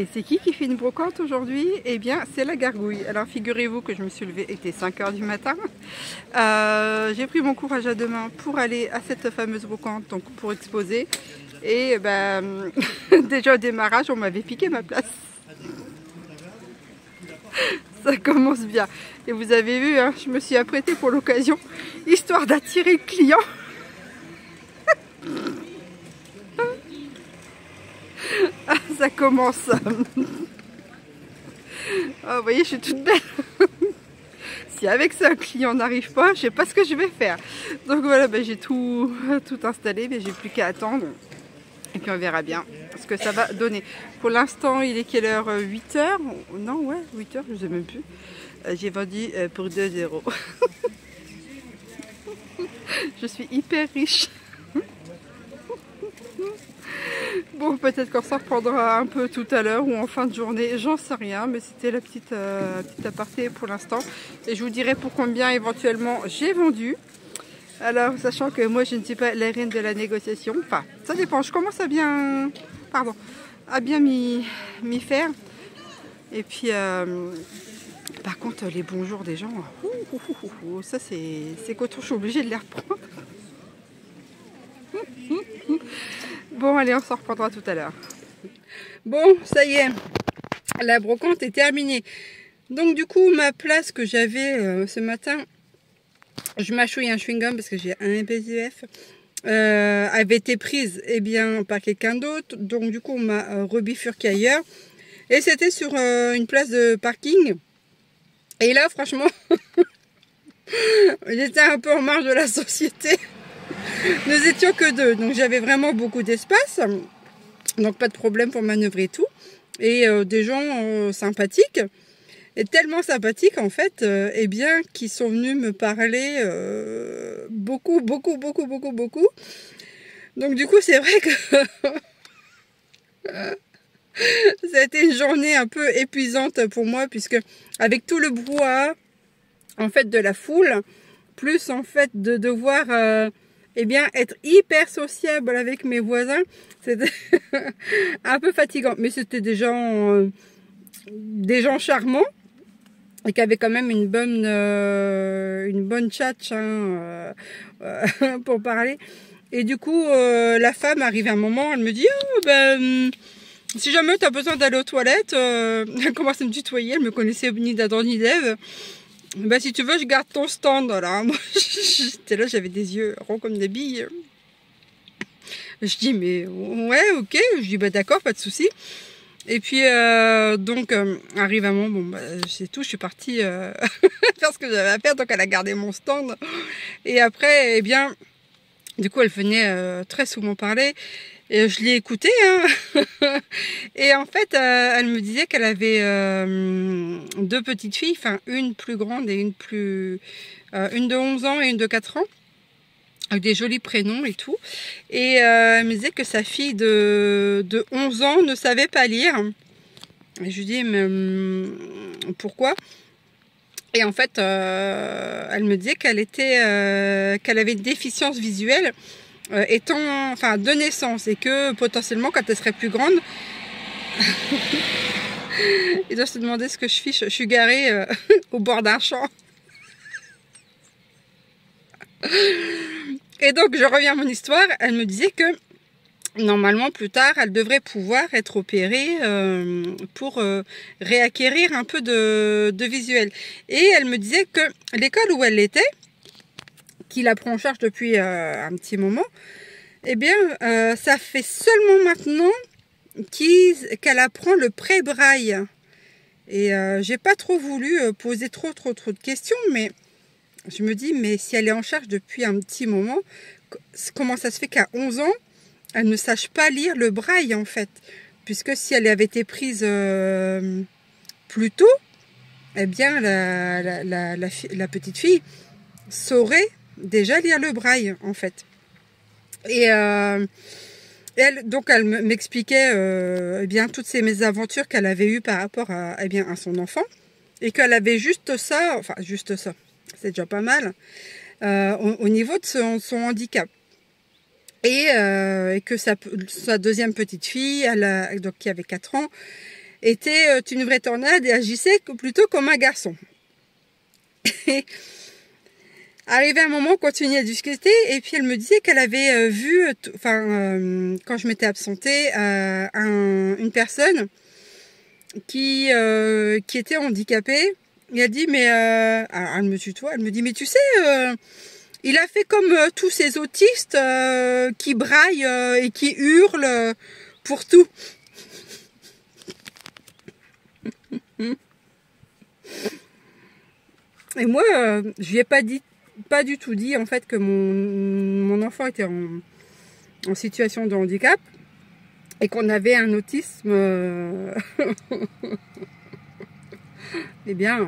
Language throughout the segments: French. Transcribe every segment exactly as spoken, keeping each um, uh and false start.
Et c'est qui qui fait une brocante aujourd'hui? Eh bien, c'est la gargouille. Alors, figurez-vous que je me suis levée, il était cinq heures du matin. Euh, j'ai pris mon courage à deux mains pour aller à cette fameuse brocante, donc pour exposer. Et ben, déjà au démarrage, on m'avait piqué ma place. Ça commence bien. Et vous avez vu, hein, je me suis apprêtée pour l'occasion, histoire d'attirer le client. Ah, ça commence. Ah, vous voyez, je suis toute belle. Si avec ça un client n'arrive pas, je sais pas ce que je vais faire. Donc voilà, ben, j'ai tout, tout installé, mais j'ai plus qu'à attendre. Et puis on verra bien ce que ça va donner. Pour l'instant, il est quelle heure? Huit heures? Non, ouais, huit heures, je sais même plus. Euh, j'ai vendu euh, pour deux euros. Je suis hyper riche. Bon, peut-être qu'on s'en reprendra un peu tout à l'heure ou en fin de journée, j'en sais rien, mais c'était la petite, euh, petite aparté pour l'instant. Et je vous dirai pour combien éventuellement j'ai vendu. Alors, sachant que moi je ne suis pas la reine de la négociation, enfin, ça dépend, je commence à bien, pardon, à bien m'y faire. Et puis, euh, par contre, les bonjours des gens, ouh, ouh, ouh, ouh, ça c'est coton, je suis obligée de les reprendre. Bon, allez, on s'en reprendra tout à l'heure. Bon, ça y est, la brocante est terminée. Donc du coup, ma place que j'avais euh, ce matin, je mâchouille un chewing-gum parce que j'ai un B Z F, euh, avait été prise eh bien, par quelqu'un d'autre. Donc du coup, on m'a euh, rebifurqué ailleurs. Et c'était sur euh, une place de parking. Et là, franchement, j'étais un peu en marge de la société. Nous étions que deux, donc j'avais vraiment beaucoup d'espace, donc pas de problème pour manœuvrer et tout, et euh, des gens euh, sympathiques, et tellement sympathiques en fait, euh, eh bien, qui sont venus me parler euh, beaucoup, beaucoup, beaucoup, beaucoup, beaucoup. Donc du coup, c'est vrai que ça a été une journée un peu épuisante pour moi, puisque avec tout le brouhaha en fait de la foule, plus en fait de devoir euh, eh bien, être hyper sociable avec mes voisins, c'était un peu fatigant. Mais c'était des gens, euh, des gens charmants et qui avaient quand même une bonne, euh, une bonne tchatch hein, euh, euh, pour parler. Et du coup, euh, la femme arrive à un moment, elle me dit oh, ben, si jamais tu as besoin d'aller aux toilettes, euh, elle commence à me tutoyer, elle me connaissait ni d'Adam ni d'Ève. Bah si tu veux, je garde ton stand là. Moi, j'étais là, j'avais des yeux ronds comme des billes. Je dis mais ouais, ok. Je dis bah d'accord, pas de souci. Et puis euh, donc euh, arrive un moment, bon bah c'est tout. Je suis partie euh, faire ce que j'avais à faire. Donc elle a gardé mon stand. Et après, eh bien, du coup, elle venait euh, très souvent parler. Et je l'ai écoutée, hein. Et en fait, euh, elle me disait qu'elle avait euh, deux petites filles, enfin une plus grande et une plus, euh, une de onze ans et une de quatre ans, avec des jolis prénoms et tout. Et euh, elle me disait que sa fille de, de onze ans ne savait pas lire. Et je lui dis, mais pourquoi? Et en fait, euh, elle me disait qu'elle était, euh, qu'elle avait une déficience visuelle. Euh, étant, enfin, de naissance, et que potentiellement quand elle serait plus grande, il doit se demander ce que je fiche. Je suis garée euh, au bord d'un champ. Et donc je reviens à mon histoire. Elle me disait que normalement plus tard, elle devrait pouvoir être opérée euh, pour euh, réacquérir un peu de, de visuel. Et elle me disait que l'école où elle était, qui la prend en charge depuis euh, un petit moment, eh bien, euh, ça fait seulement maintenant qu'elle apprend le pré-braille. Et euh, j'ai pas trop voulu poser trop, trop, trop de questions, mais je me dis, mais si elle est en charge depuis un petit moment, comment ça se fait qu'à onze ans, elle ne sache pas lire le braille, en fait? Puisque si elle avait été prise euh, plus tôt, eh bien, la, la, la, la, la petite fille saurait déjà lire le braille en fait. Et euh, elle, donc elle m'expliquait euh, eh bien toutes ces mésaventures qu'elle avait eues par rapport à, eh bien, à son enfant, et qu'elle avait juste ça, enfin juste ça, c'est déjà pas mal, euh, au, au niveau de son, son handicap. Et, euh, et que sa, sa deuxième petite fille, elle a, donc, qui avait quatre ans, était une vraie tornade et agissait plutôt comme un garçon. Et arrivé un moment, on continuait à discuter et puis elle me disait qu'elle avait vu, enfin, euh, quand je m'étais absentée, euh, un, une personne qui, euh, qui était handicapée. Et elle dit, mais euh, alors elle me tutoie, elle me dit, mais tu sais, euh, il a fait comme euh, tous ces autistes euh, qui braillent euh, et qui hurlent euh, pour tout. Et moi, euh, je lui ai pas dit, pas du tout dit en fait que mon, mon enfant était en, en situation de handicap et qu'on avait un autisme, euh, eh bien,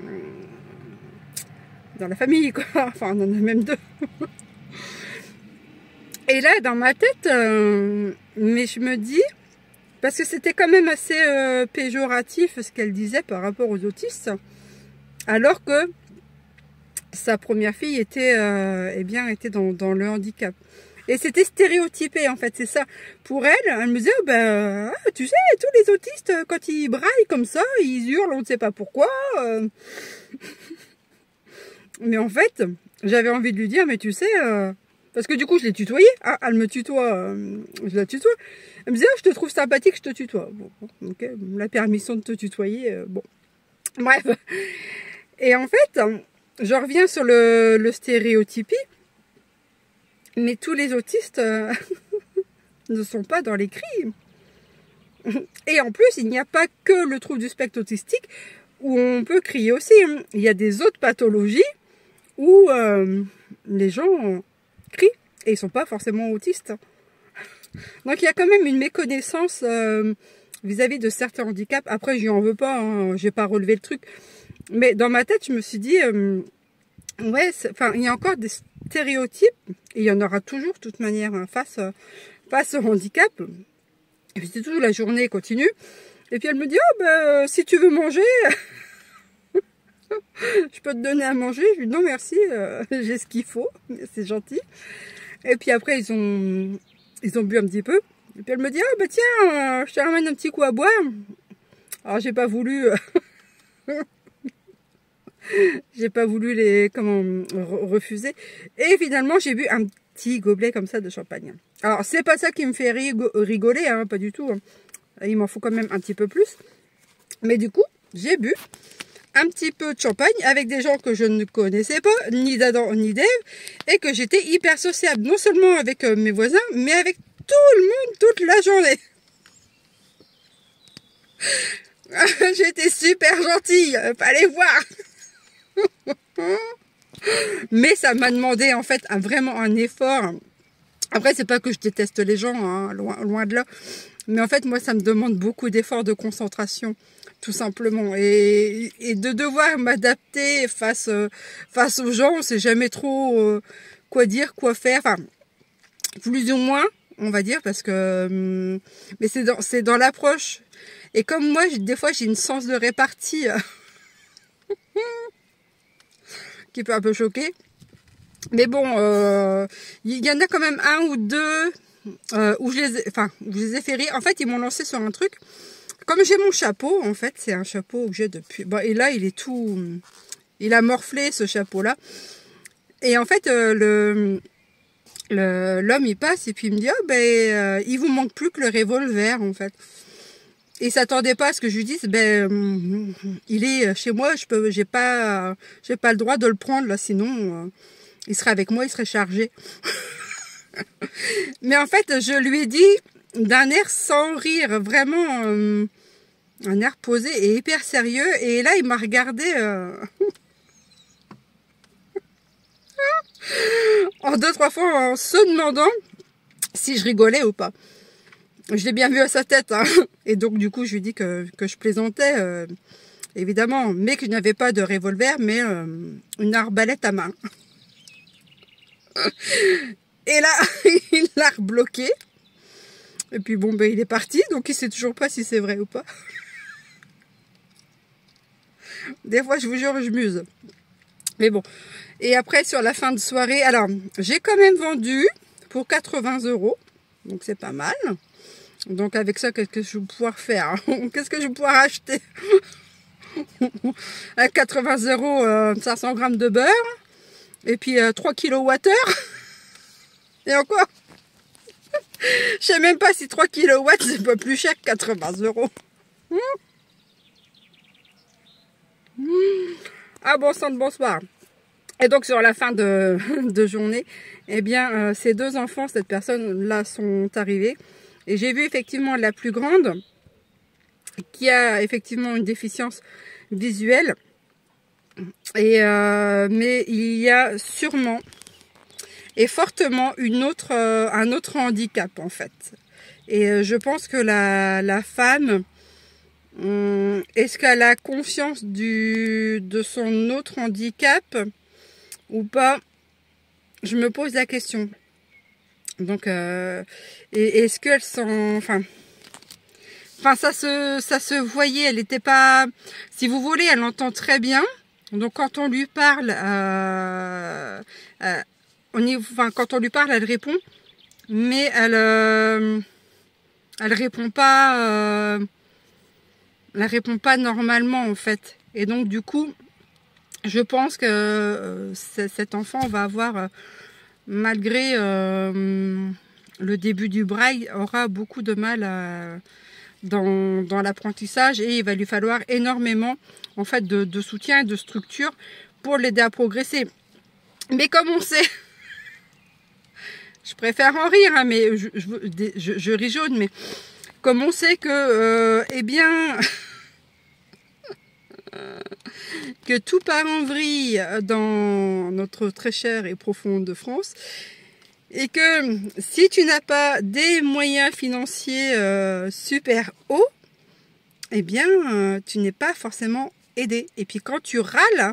dans la famille, quoi. Enfin, on en a même deux. Et là, dans ma tête, euh, mais je me dis, parce que c'était quand même assez euh, péjoratif ce qu'elle disait par rapport aux autistes, alors que sa première fille était, euh, eh bien, était dans, dans le handicap. Et c'était stéréotypé, en fait, c'est ça. Pour elle, elle me disait, oh, ben, ah, tu sais, tous les autistes, quand ils braillent comme ça, ils hurlent, on ne sait pas pourquoi. Euh... Mais en fait, j'avais envie de lui dire, mais tu sais, euh... parce que du coup, je l'ai tutoyée. Ah, elle me tutoie, euh... je la tutoie. Elle me disait, ah, je te trouve sympathique, je te tutoie. Bon, ok, la permission de te tutoyer, euh, bon. Bref. Et en fait, je reviens sur le, le stéréotypie. Mais tous les autistes euh, ne sont pas dans les cris. Et en plus, il n'y a pas que le trouble du spectre autistique où on peut crier aussi. Il y a des autres pathologies où euh, les gens crient et ils ne sont pas forcément autistes. Donc il y a quand même une méconnaissance euh, vis-à-vis de certains handicaps. Après, je lui en veux pas, hein, je n'ai pas relevé le truc. Mais dans ma tête, je me suis dit, euh, ouais, enfin, il y a encore des stéréotypes, et il y en aura toujours de toute manière hein, face, face au handicap. Et puis c'est toujours la journée continue. Et puis elle me dit, oh ben, si tu veux manger, je peux te donner à manger. Je lui dis, non merci, euh, j'ai ce qu'il faut, c'est gentil. Et puis après, ils ont, ils ont bu un petit peu. Et puis elle me dit, oh ben tiens, euh, je te ramène un petit coup à boire. Alors j'ai pas voulu... J'ai pas voulu les comment refuser. Et finalement, j'ai bu un petit gobelet comme ça de champagne. Alors, c'est pas ça qui me fait rigoler, hein, pas du tout. Hein. Il m'en faut quand même un petit peu plus. Mais du coup, j'ai bu un petit peu de champagne avec des gens que je ne connaissais pas, ni d'Adam ni d'Ève, et que j'étais hyper sociable, non seulement avec euh, mes voisins, mais avec tout le monde toute la journée. J'étais super gentille, fallait voir. Mais ça m'a demandé en fait un, vraiment un effort. Après, c'est pas que je déteste les gens, hein, loin, loin de là. Mais en fait, moi, ça me demande beaucoup d'efforts de concentration, tout simplement. Et, et de devoir m'adapter face, euh, face aux gens, on sait jamais trop euh, quoi dire, quoi faire. Enfin, plus ou moins, on va dire, parce que... Euh, mais c'est dans, c'est dans l'approche. Et comme moi, des fois, j'ai une sens de répartie... Euh, qui peut un peu choquer. Mais bon, il euh, y en a quand même un ou deux euh, où, je les ai, enfin, où je les ai fait rire. En fait, ils m'ont lancé sur un truc. Comme j'ai mon chapeau, en fait, c'est un chapeau que j'ai depuis... Bon, et là, il est tout... Il a morflé, ce chapeau-là. Et en fait, euh, le l'homme, il passe et puis il me dit, oh, ben, euh, il vous manque plus que le revolver, en fait. Et il s'attendait pas à ce que je lui dise, ben, il est chez moi, je peux, j'ai pas, j'ai pas le droit de le prendre là, sinon, euh, il serait avec moi, il serait chargé. Mais en fait, je lui ai dit d'un air sans rire, vraiment, euh, un air posé et hyper sérieux. Et là, il m'a regardé euh, en deux, trois fois en se demandant si je rigolais ou pas. Je l'ai bien vu à sa tête, hein. Et donc du coup je lui dis que, que je plaisantais, euh, évidemment, mais que je n'avais pas de revolver, mais euh, une arbalète à main. Et là, il l'a rebloqué. Et puis bon, ben il est parti, donc il sait toujours pas si c'est vrai ou pas. Des fois, je vous jure, je muse. Mais bon. Et après, sur la fin de soirée, alors, j'ai quand même vendu pour quatre-vingts euros, donc c'est pas mal. Donc avec ça, qu'est-ce que je vais pouvoir faire? Qu'est-ce que je vais pouvoir acheter? À quatre-vingts euros, euh, cinq cents grammes de beurre. Et puis euh, trois kilowattheures. Et encore, je sais même pas si trois kilowatts c'est pas plus cher que quatre-vingts euros. Ah bon sang de bonsoir. Et donc sur la fin de, de journée, eh bien euh, ces deux enfants, cette personne-là sont arrivés. Et j'ai vu effectivement la plus grande qui a effectivement une déficience visuelle. Et euh, mais il y a sûrement et fortement une autre, euh, un autre handicap en fait. Et euh, je pense que la, la femme, hum, est-ce qu'elle a conscience du, de son autre handicap ou pas? Je me pose la question. Donc, euh, et est-ce qu'elle s'en... Enfin, enfin ça, se, ça se voyait, elle n'était pas... Si vous voulez, elle entend très bien. Donc quand on lui parle... Euh, euh, on y, enfin, quand on lui parle, elle répond. Mais elle... Euh, elle répond pas... Euh, elle répond pas normalement, en fait. Et donc, du coup... Je pense que euh, cet enfant va avoir, euh, malgré euh, le début du braille, aura beaucoup de mal à, dans, dans l'apprentissage et il va lui falloir énormément en fait, de, de soutien et de structure pour l'aider à progresser. Mais comme on sait, je préfère en rire, hein, mais je, je, je, je ris jaune, mais comme on sait que, euh, eh bien... que tout part en vrille dans notre très chère et profonde France et que si tu n'as pas des moyens financiers euh, super hauts, eh bien euh, tu n'es pas forcément aidé. Et puis quand tu râles,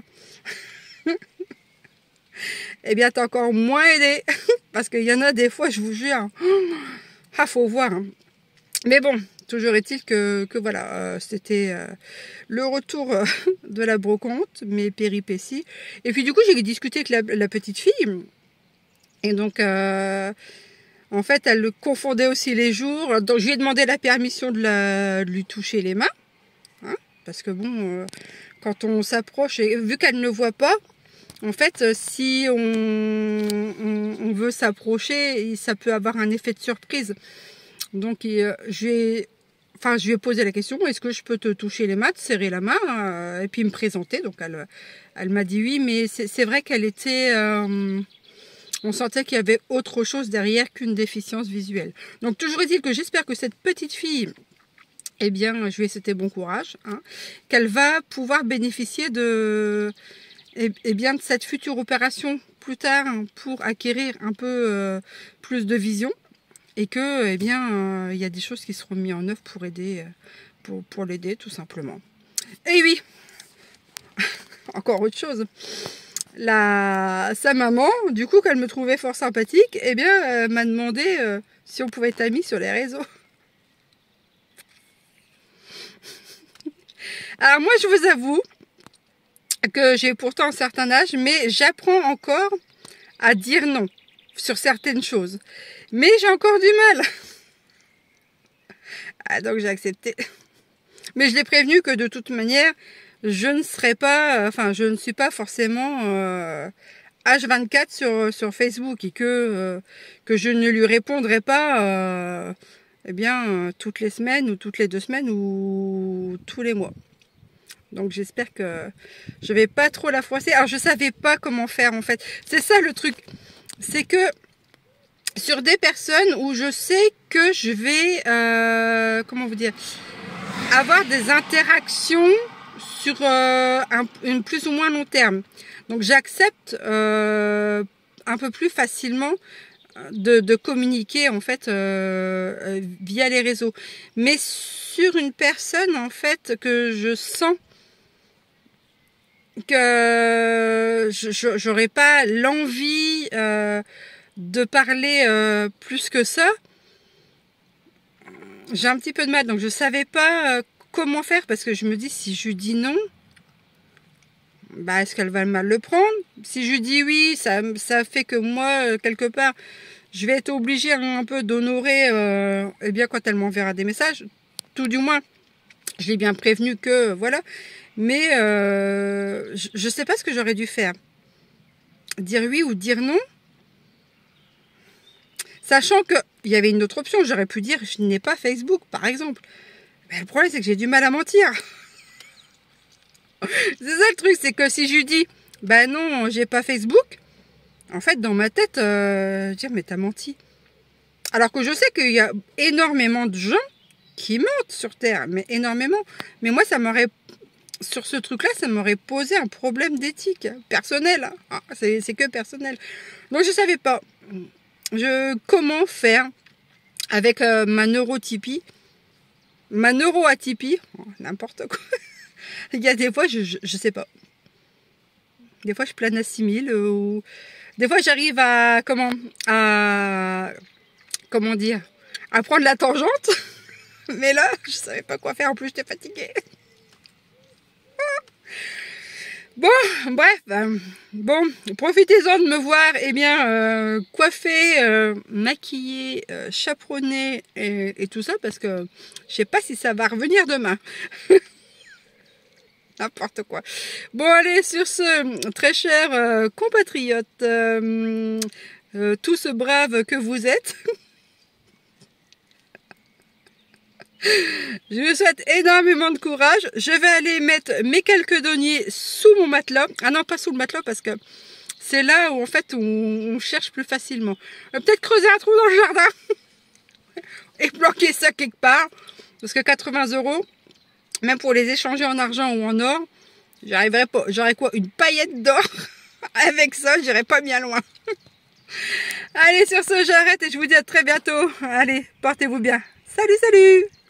eh bien tu es encore moins aidé parce qu'il y en a des fois, je vous jure, ah faut voir. Hein. Mais bon, toujours est-il que, que voilà, euh, c'était euh, le retour euh, de la brocante, mes péripéties. Et puis du coup, j'ai discuté avec la, la petite fille. Et donc, euh, en fait, elle confondait aussi les jours. Donc, je lui ai demandé la permission de, la, de lui toucher les mains. Hein, parce que bon, euh, quand on s'approche, et vu qu'elle ne voit pas, en fait, si on, on, on veut s'approcher, ça peut avoir un effet de surprise. Donc, euh, je vais... Enfin, je lui ai posé la question, est-ce que je peux te toucher les mains, te serrer la main, euh, et puis me présenter. Donc, elle, elle m'a dit oui, mais c'est vrai qu'elle était... Euh, on sentait qu'il y avait autre chose derrière qu'une déficience visuelle. Donc, toujours est-il que j'espère que cette petite fille, eh bien, je lui ai souhaité bon courage, hein, qu'elle va pouvoir bénéficier de, eh, eh bien, de cette future opération plus tard hein, pour acquérir un peu euh, plus de vision. Et que, eh bien, il euh, y a des choses qui seront mises en œuvre pour aider, euh, pour, pour l'aider, tout simplement. Et oui, encore autre chose. La, sa maman, du coup, qu'elle me trouvait fort sympathique, eh bien, euh, m'a demandé euh, si on pouvait être amis sur les réseaux. Alors moi, je vous avoue que j'ai pourtant un certain âge, mais j'apprends encore à dire non sur certaines choses. Mais j'ai encore du mal. Ah, donc j'ai accepté. Mais je l'ai prévenu que de toute manière, je ne serai pas, enfin, je ne suis pas forcément euh, H vingt-quatre sur, sur Facebook et que, euh, que je ne lui répondrai pas, euh, eh bien, euh, toutes les semaines ou toutes les deux semaines ou tous les mois. Donc j'espère que je vais pas trop la froisser. Alors je savais pas comment faire en fait. C'est ça le truc. C'est que sur des personnes où je sais que je vais, euh, comment vous dire, avoir des interactions sur euh, un, une plus ou moins long terme. Donc j'accepte euh, un peu plus facilement de, de communiquer en fait euh, via les réseaux. Mais sur une personne en fait que je sens que je j'aurais pas l'envie euh, de parler euh, plus que ça, j'ai un petit peu de mal, donc je savais pas euh, comment faire, parce que je me dis, si je lui dis non, bah est-ce qu'elle va mal le prendre? Si je lui dis oui, ça, ça fait que moi, euh, quelque part, je vais être obligée un peu d'honorer, euh, eh bien, quand elle m'enverra des messages. Tout du moins, je l'ai bien prévenu que, voilà. Mais euh, je ne sais pas ce que j'aurais dû faire. Dire oui ou dire non. Sachant qu'il y avait une autre option. J'aurais pu dire je n'ai pas Facebook, par exemple. Mais le problème, c'est que j'ai du mal à mentir. C'est ça le truc, c'est que si je lui dis, ben non, j'ai pas Facebook, en fait, dans ma tête, euh, je dis, mais t'as menti. Alors que je sais qu'il y a énormément de gens qui mentent sur Terre, mais énormément. Mais moi, ça m'aurait, sur ce truc-là, ça m'aurait posé un problème d'éthique personnel. Hein. Ah, c'est que personnel. Donc, je savais pas je, comment faire avec euh, ma neurotypie, ma neuroatypie, oh, n'importe quoi. Il y a des fois, je, je, je sais pas. Des fois, je plane à six mille. Euh, ou... Des fois, j'arrive à, comment, à, comment dire, à prendre la tangente. Mais là, je savais pas quoi faire. En plus, j'étais fatiguée. Bon, bref. Euh, bon, profitez-en de me voir, eh bien, euh, coiffée, euh, maquillée, euh, chaperonnée et, et tout ça. Parce que je sais pas si ça va revenir demain. N'importe quoi. Bon, allez, sur ce, très chers euh, compatriotes, euh, euh, tous braves que vous êtes, je vous souhaite énormément de courage. Je vais aller mettre mes quelques deniers sous mon matelas. Ah non, pas sous le matelas, parce que c'est là où, en fait, on, on cherche plus facilement. Peut-être creuser un trou dans le jardin et planquer ça quelque part, parce que quatre-vingts euros... Même pour les échanger en argent ou en or, j'arriverai pas. J'aurais quoi? Une paillette d'or? Avec ça, j'irai pas bien loin. Allez, sur ce, j'arrête et je vous dis à très bientôt. Allez, portez-vous bien. Salut, salut!